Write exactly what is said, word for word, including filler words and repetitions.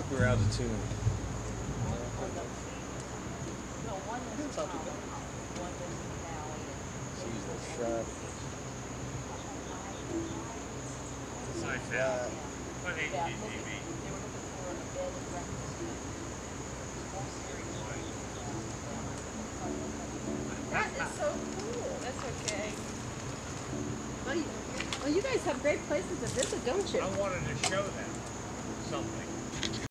We're out of tune. She's the shot. Nice out. What H G T V? That is so cool. That's okay. Well you, well, you guys have great places to visit, don't you? I wanted to show them something.